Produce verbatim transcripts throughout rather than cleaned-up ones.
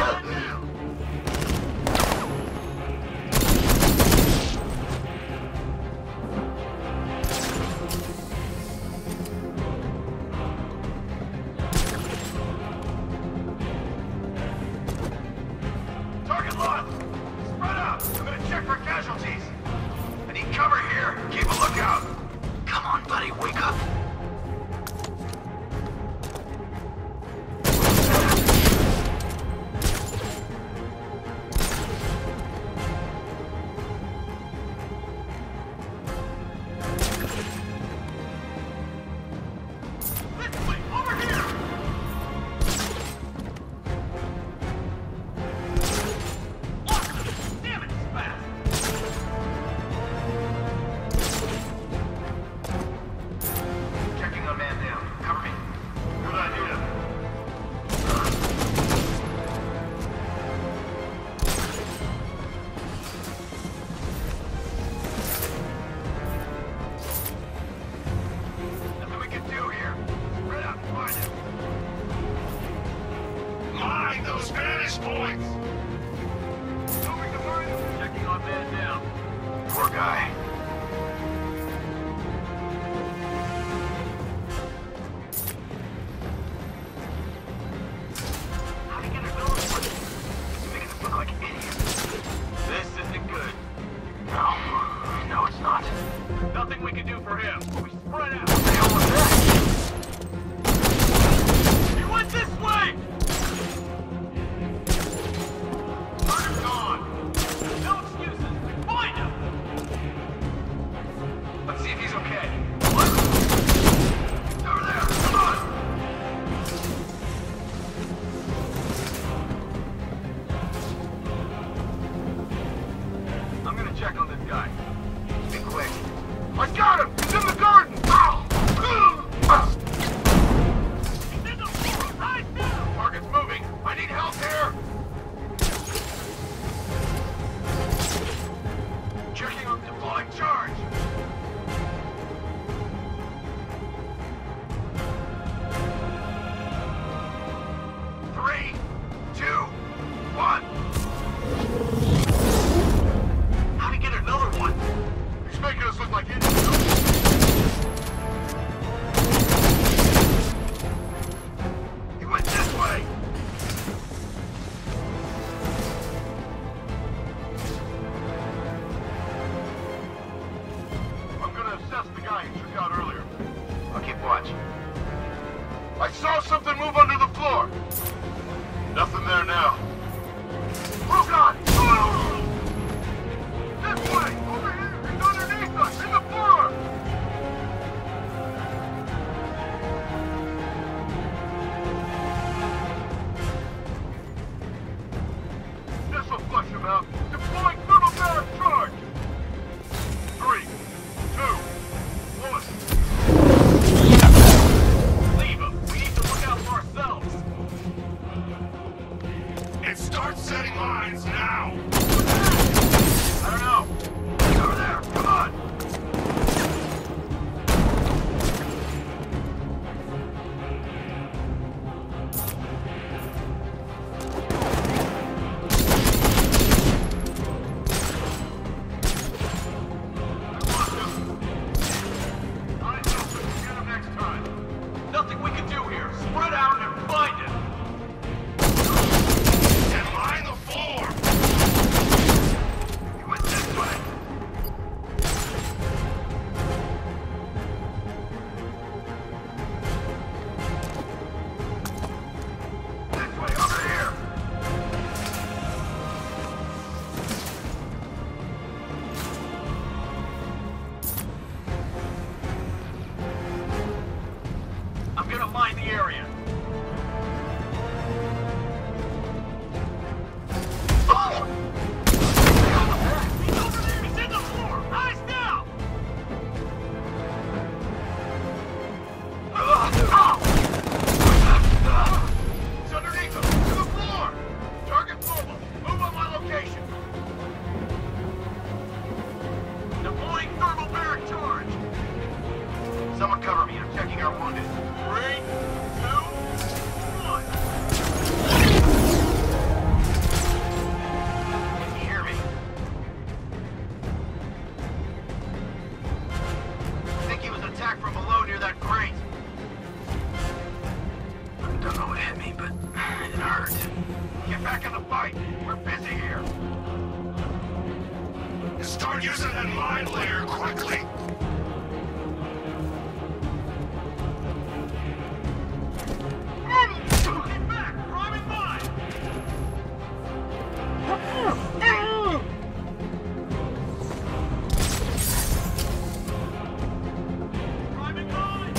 Target locked! Spread out! I'm gonna check for casualties! I need cover here! Keep a lookout! Come on, buddy, wake up! This way! Over here! Damn it, it's fast! Checking a man down. Cover me. Good idea. Nothing we can do here. Spread out and find him. Mind those Spanish points! Moving to find him. Checking on man down. Poor guy. How do you get another one? He's making us look like idiots. This isn't good. No. No, it's not. Nothing we can do for him. We spread out. What the hell was that? He went this way! Target's gone. No excuses. Find him! Let's see if he's okay. What? Over there! Come on! I'm gonna check on this guy. Be quick. I got him! He's in the garden! Ow! Ah! He's in the floor! Right now! Target's moving! I need help here! Checking on deploying charge! Three, two, one. How'd he get another one? He's making us look like idiots. He went this way. I'm gonna assess the guy you took out earlier. I'll keep watch. I saw something move under the floor. Nothing there now. Oh God! Oh! This way! Over here! He's underneath us! In the floor! This'll flush him out. Deploying thermal barrage charge! Three, two, one. Leave him! We need to look out for ourselves! And start setting lines now! I don't know. He's over there! Come on! Eyes open. Get him next time. Nothing we can do here. Spread out and find him. And line the floor! He went this way. hit me, but it hurt. Get back in the fight. We're busy here. Start using that mine layer quickly. Get back! Priming mine! Priming mine!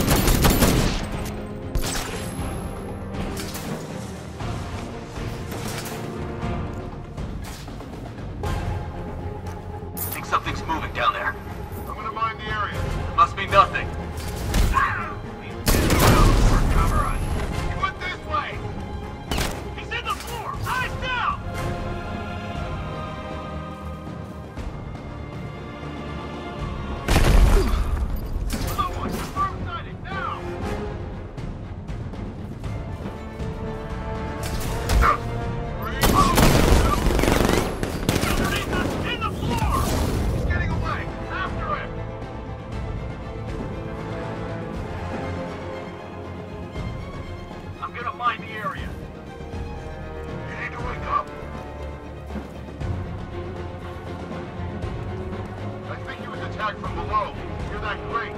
Think something's moving down there. I'm gonna mine the area. Must be nothing. Cover us. He went this way. He's in the floor. Eyes down. Someone confirm sighting now. Underneath us, in the floor. He's getting away. After him. I'm gonna mine the area. You need to wake up. I think he was attacked from below. You're that great.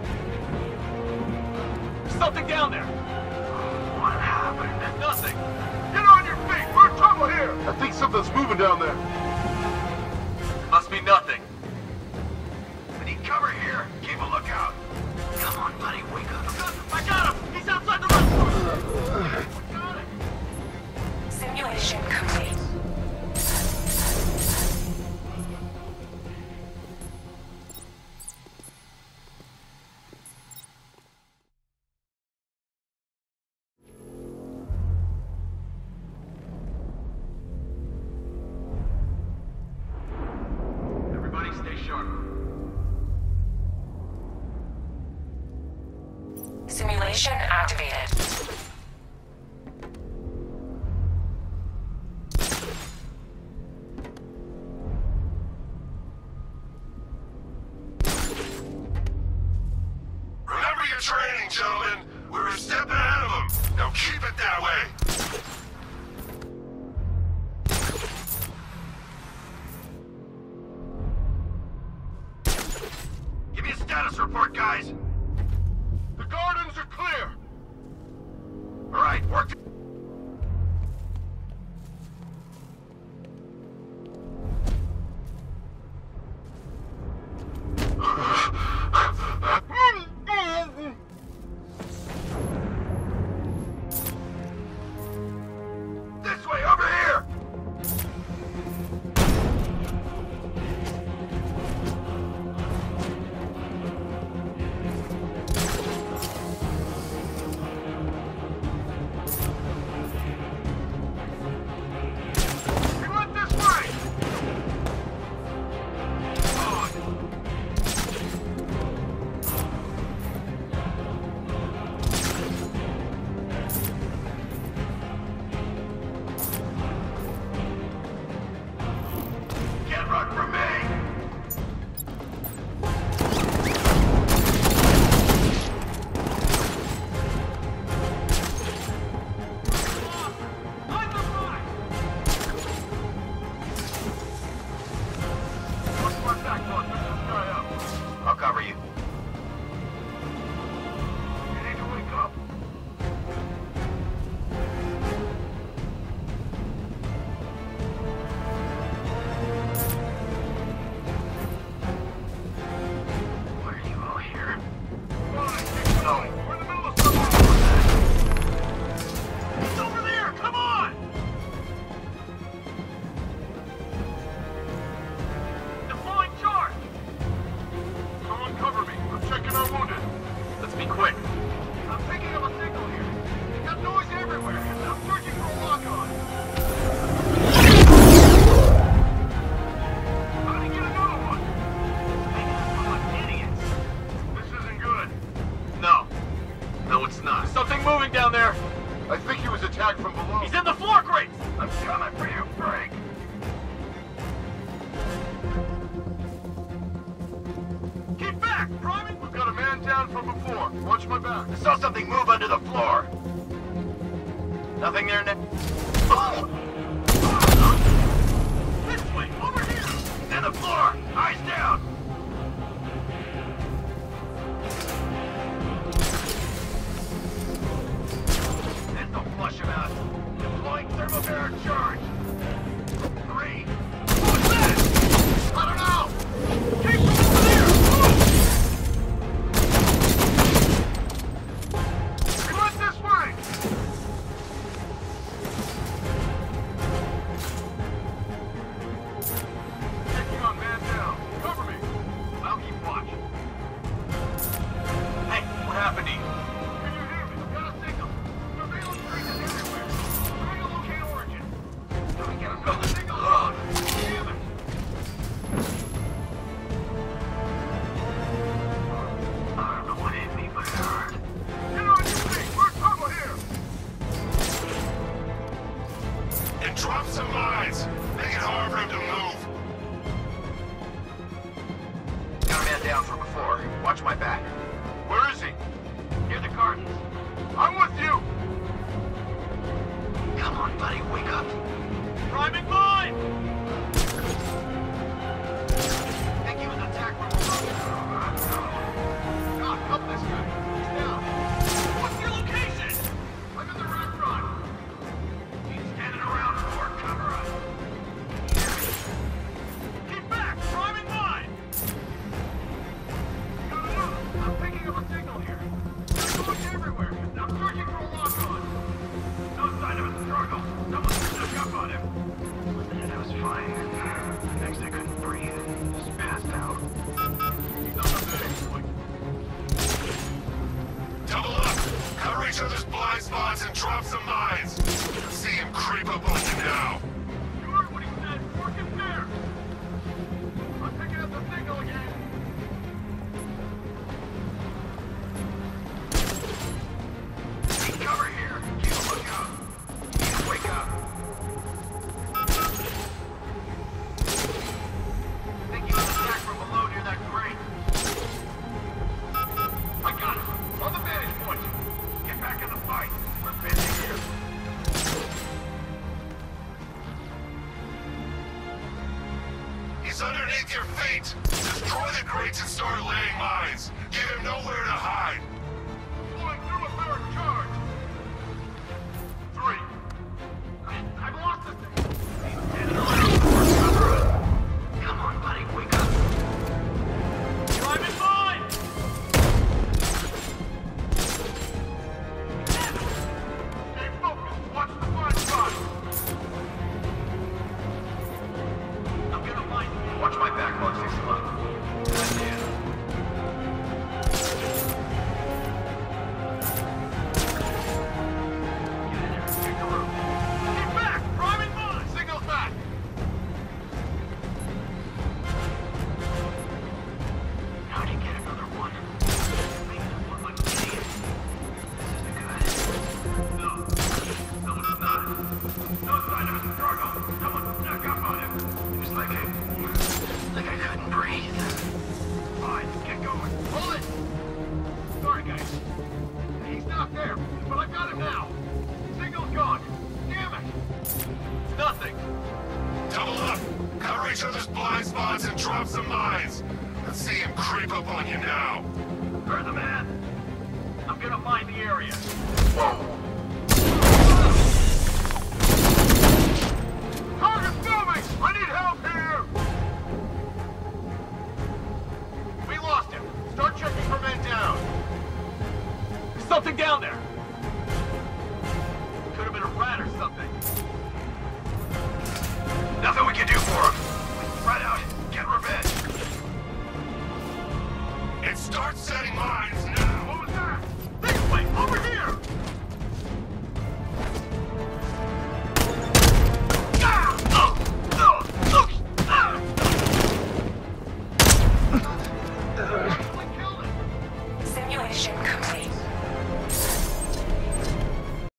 There's something down there. What happened? There's nothing. Get on your feet. We're in trouble here. I think something's moving down there. Must be nothing. I need cover here. Keep a lookout. Come on, buddy. Wake up. I got him. He's outside the restaurant. We got it. Simulation complete. Everybody stay sharp. Simulation activated. Remember your training, gentlemen. We're a step ahead of them. Now keep it that way. Give me a status report, guys. The gardens are clear. All right, work. To This way, over here! We went this way! On! Can't run from me! I'm the right! Watch my back, boss. Push this guy up. I'll cover you. You need to wake up. Why are you all here? Fine, keep going. We're in the middle of something. He's over there! Come on! Deploying charge! Someone cover me. I'm checking our wounded. Let's be quick. I'm picking up a signal here. Got noise everywhere. I'm searching for a lock-on. How did he get another one? Making us look like idiots. This isn't good. No. No, it's not. Something moving down there. I think he was attacked from below. He's in the floor grates! I'm coming for you, Frank. Keep back! Priming! We've got a man down from before. Watch my back. I saw something move under the floor. Nothing there now. This way, over here! And the floor! Eyes down! And don't flush him out. Deploying thermobaric charge. Three. What's that? I don't know! Keep from over there! We went this way! Taking on man down. Cover me. I'll keep watch. Hey, what happened to you? Can you hear me? I've got a signal. Surveillance traces everywhere. Trying to locate origin. Let me get another signal. Ugh, damn it. I don't know what hit me, but it hurt. Get on your feet. We're trouble here. And drop some mines. Make it hard for him to move. Got a man down from before. Watch my back. Where is he? Near the gardens. I'm with you! Come on, buddy, wake up. Priming mine! Think he was attacked from below. God, help this guy. He's down. What's your location? I'm in the restaurant. He's standing around for cover us. Keep back! Priming mine! No, no, no. I'm picking up a signal here. There's going everywhere. I'm searching for a lock-on. No sign of a struggle. Someone snuck up on him. And I was fine. Next I couldn't breathe. Just passed out. He's on the vantage point. Double up. Cover each other's blind spots and drop some mines. See him creep up on you now. You heard what he said. Working fair. I'm picking up the signal again. Take cover here. Keep a lookout. Just wake up. Think he was attacked from below near that crate. I got him. On the vantage point. Get back in the fight. We're busy here. He's underneath your feet. Destroy the crates and start laying mines. Give him nowhere to hide. Deploying thermobaric charge. Three. I, I've lost this thing. He's standing around for cover. Come on, buddy, wake up. Driving mine! Stay focused. Watch the blind spot. I'm gonna find you. Watch my back, Mark six eleven. That's it. Get in there. Take the room. Get back! Priming mine! Signal's back! How'd you get another one? Maybe this one might be it. This isn't good. No. No, it's not. No sign of a struggle. Someone snuck up on him. It was like I... like I couldn't breathe. Fine, get going. Hold it! Sorry, guys. He's not there, but I got him now. Signal's gone. Damn it! It's nothing. Double up. Cover each other's blind spots and drop some mines. Let's see him creep up on you now. Heard the man. I'm gonna find the area. Whoa! Target's moving! I need help here! We lost him. Start checking for men down. There's something down there. Could have been a rat or something. Nothing we can do for him. Spread out. Get revenge. And start setting mines now. What was that? This way! Over here! Ah! Oh! Oh! Oh! Ah! Actually killed it. Simulation complete.